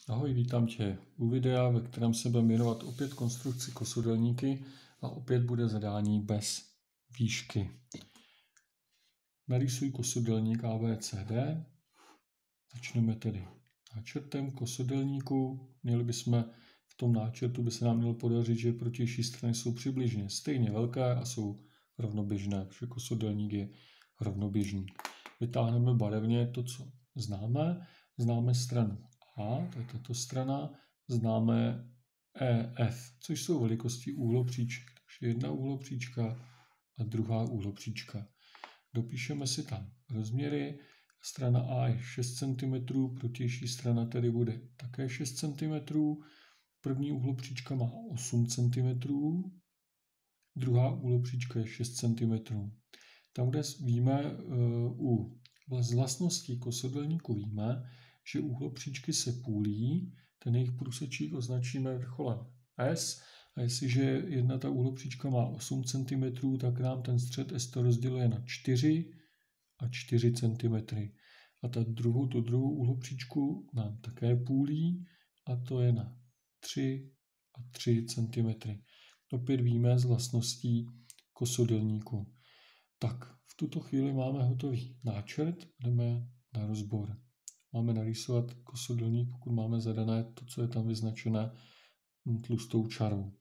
Ahoj, vítám tě u videa, ve kterém se budeme věnovat opět konstrukci kosodelníky a opět bude zadání bez výšky. Narýsuj kosodelník ABCD. Začneme tedy náčrtem kosodelníku. V tom náčrtu by se nám mělo podařit, že protější strany jsou přibližně stejně velké a jsou rovnoběžné, protože kosodelník je rovnoběžný. Vytáhneme barevně to, co známe. Známe stranu A, to je tato strana, známe EF, což jsou velikosti úhlopříček. Takže jedna úhlopříčka a druhá úhlopříčka. Dopíšeme si tam rozměry. Strana A je 6 cm, protější strana tedy bude také 6 cm. První úhlopříčka má 8 cm, druhá úhlopříčka je 6 cm. Tam, kde víme z vlastností kosodelníku víme, že úhlopříčky se půlí, ten jejich průsečík označíme vrcholem S, a jestliže jedna ta úhlopříčka má 8 cm, tak nám ten střed S to rozděluje na 4 a 4 cm. A tu druhou úhlopříčku nám také půlí, a to je na 3 a 3 cm. Opět víme z vlastností kosodelníku. Tak, v tuto chvíli máme hotový náčrt, jdeme na rozbor. Máme narýsovat kosodelník, pokud máme zadané to, co je tam vyznačené tlustou čarou.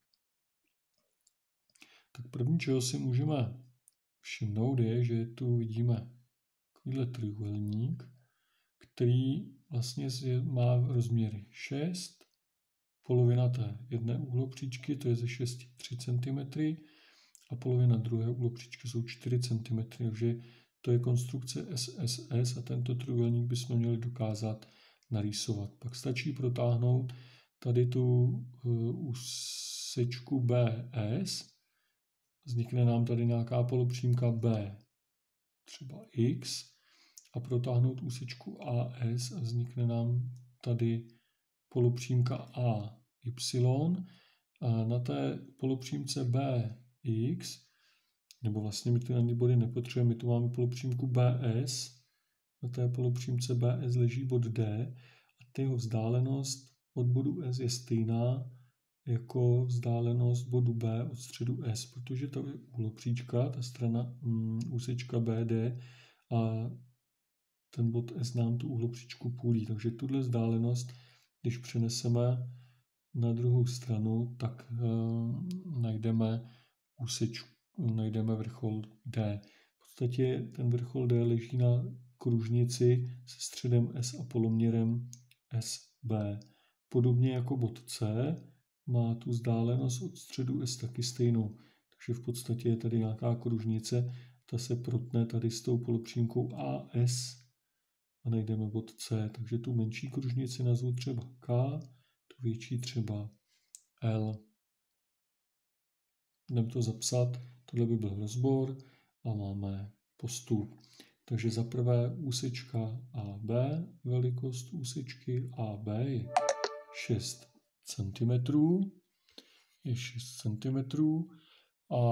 Tak první, čeho si můžeme všimnout, je, že tu vidíme takovýhle trojúhelník, který vlastně má rozměry 6, polovina té jedné úhlopříčky, to je ze 6 3 cm, a polovina druhé úhlopříčky jsou 4 cm, takže to je konstrukce SSS a tento trojúhelník bychom měli dokázat narýsovat. Pak stačí protáhnout tady tu úsečku BS, vznikne nám tady nějaká polopřímka B, třeba X, a protáhnout úsečku AS a vznikne nám tady polopřímka AY. A na té polopřímce BX, nebo vlastně my ty na ně body nepotřebujeme, my tu máme polopřímku BS, na té polopřímce BS leží bod D a jeho vzdálenost od bodu S je stejná jako vzdálenost bodu B od středu S, protože to je úhlopříčka, ta strana úsečka BD, a ten bod S nám tu úhlopříčku půlí. Takže tuhle vzdálenost, když přeneseme na druhou stranu, tak najdeme vrchol D. V podstatě ten vrchol D leží na kružnici se středem S a poloměrem SB. Podobně jako bod C má tu vzdálenost od středu S taky stejnou. Takže v podstatě je tady nějaká kružnice, ta se protne tady s tou polopřímkou AS a najdeme bod C. Takže tu menší kružnici nazvu třeba K, tu větší třeba L. Jdeme to zapsat, tohle by byl rozbor a máme postup. Takže za prvé úsečka AB, velikost úsečky AB je 6 cm. A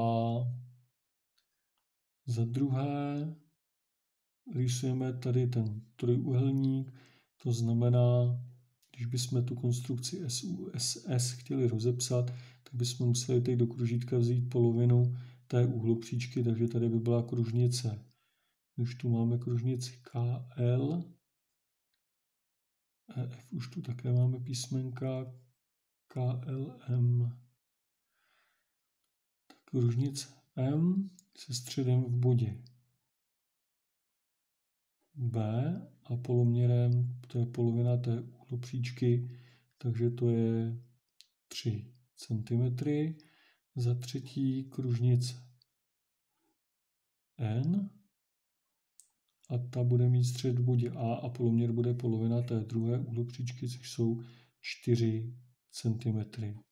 za druhé rýsujeme tady ten trojúhelník, to znamená, když bychom tu konstrukci SUSS chtěli rozepsat, tak bychom museli teď do kružítka vzít polovinu té úhlopříčky, takže tady by byla kružnice. Když tu máme kružnici KL, EF už tu také máme písmenka, KLM. Tak kružnice M se středem v bodě B a poloměrem, to je polovina té úhlopříčky, takže to je 3 cm. Za třetí kružnice N a ta bude mít střed v bodě A poloměr bude polovina té druhé úhlopříčky, což jsou 4 cm.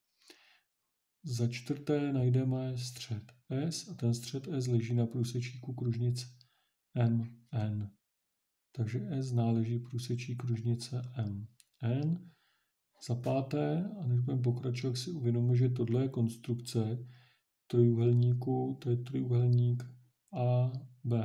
Za čtvrté najdeme střed S a ten střed S leží na průsečíku kružnice MN. Takže S náleží průsečí kružnice MN. Za páté, a než budeme pokračovat, si uvědomíme, že tohle je konstrukce trojúhelníku, to je trojúhelník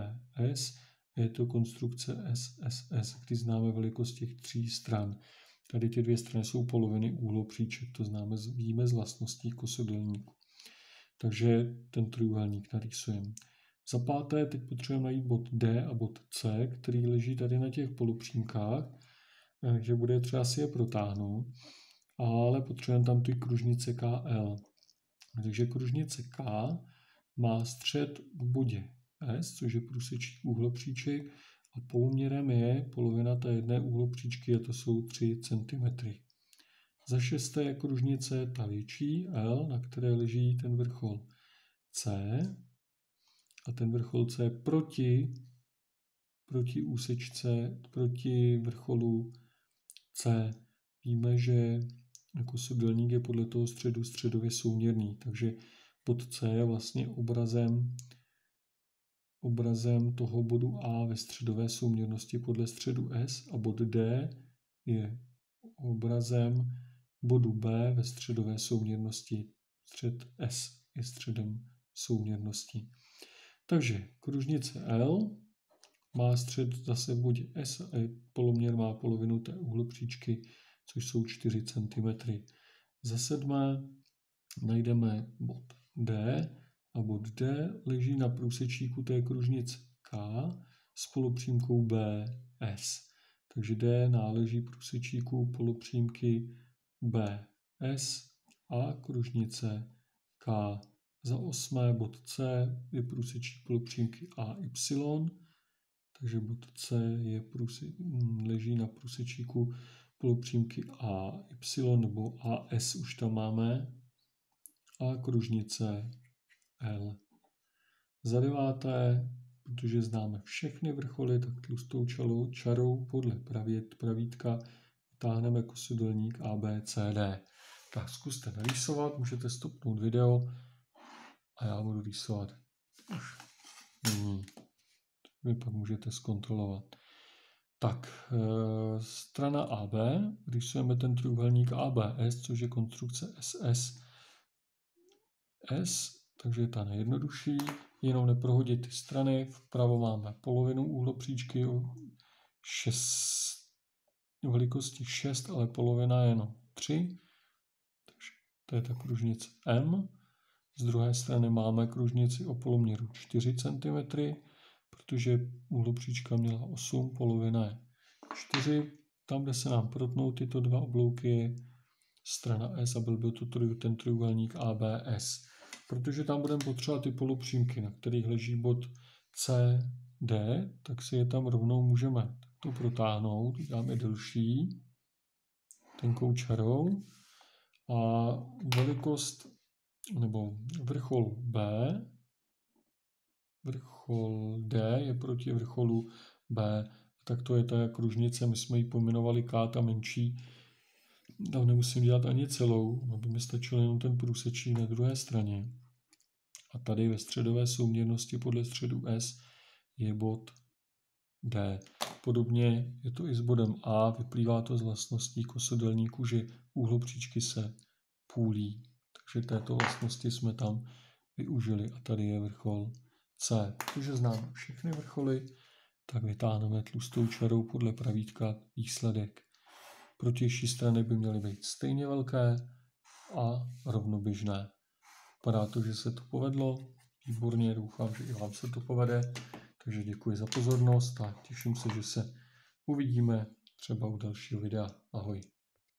ABS, je to konstrukce SSS, kdy známe velikost těch tří stran. Tady ty dvě strany jsou poloviny úhlopříček, to známe, víme z vlastností kosodelníku. Takže ten trojúhelník narýsujeme. Za páté teď potřebujeme najít bod D a bod C, který leží tady na těch polupřímkách, takže bude třeba si je protáhnout, ale potřebujeme tam ty kružnice KL. Takže kružnice K má střed v bodě S, což je průsečík úhlopříček, a poloměrem je polovina té jedné úhlopříčky, a to jsou 3 cm. Za šesté je kružnice ta větší L, na které leží ten vrchol C, a ten vrchol C proti úsečce, proti vrcholu C. Víme, že kosodelník je podle toho středu středově souměrný, takže bod C je vlastně obrazem toho bodu A ve středové souměrnosti podle středu S a bod D je obrazem bodu B ve středové souměrnosti. Střed S je středem souměrnosti. Takže kružnice L má střed zase v bodě S a poloměr má polovinu té úhlopříčky, což jsou 4 cm. Za sedmé najdeme bod D a bod D leží na průsečíku té kružnice K s polupřímkou BS. Takže D náleží průsečíku polupřímky BS a kružnice K. Za osmé bod C je průsečík polupřímky AY, takže bod C je leží na průsečíku polupřímky AY nebo AS už tam máme a kružnice L. Za deváté, protože známe všechny vrcholy, tak tlustou čarou podle pravítka vytáhneme kosodelník ABCD. Tak zkuste narýsovat, můžete stopnout video a já budu rýsovat už nyní. Vy pak můžete zkontrolovat. Tak, strana AB, rýsujeme ten trojúhelník ABS, což je konstrukce SS. Takže je ta nejjednodušší, jenom neprohodit ty strany. Vpravo máme polovinu úhlopříčky velikosti 6, ale polovina je jenom 3. Takže to je ta kružnice M. Z druhé strany máme kružnici o poloměru 4 cm, protože úhlopříčka měla 8, polovina je 4. Tam, kde se nám protnou tyto dva oblouky, je strana S a byl by to ten trojúhelník ABS. Protože tam budeme potřebovat ty polupřímky, na kterých leží bod CD, tak si je tam rovnou můžeme to protáhnout, dáme delší tenkou čarou a velikost nebo vrchol D je proti vrcholu B. Tak to je ta kružnice, my jsme ji pojmenovali K, ta menší. Tam nemusím dělat ani celou, aby mi stačil jenom ten průsečík na druhé straně. A tady ve středové souměrnosti podle středu S je bod D. Podobně je to i s bodem A, vyplývá to z vlastností kosodelníku, že úhlopříčky se půlí. Takže této vlastnosti jsme tam využili a tady je vrchol C. Protože známe všechny vrcholy, tak vytáhneme tlustou čarou podle pravítka výsledek. Protější strany by měly být stejně velké a rovnoběžné. Vypadá to, že se to povedlo. Výborně, doufám, že i vám se to povede. Takže děkuji za pozornost a těším se, že se uvidíme třeba u dalšího videa. Ahoj.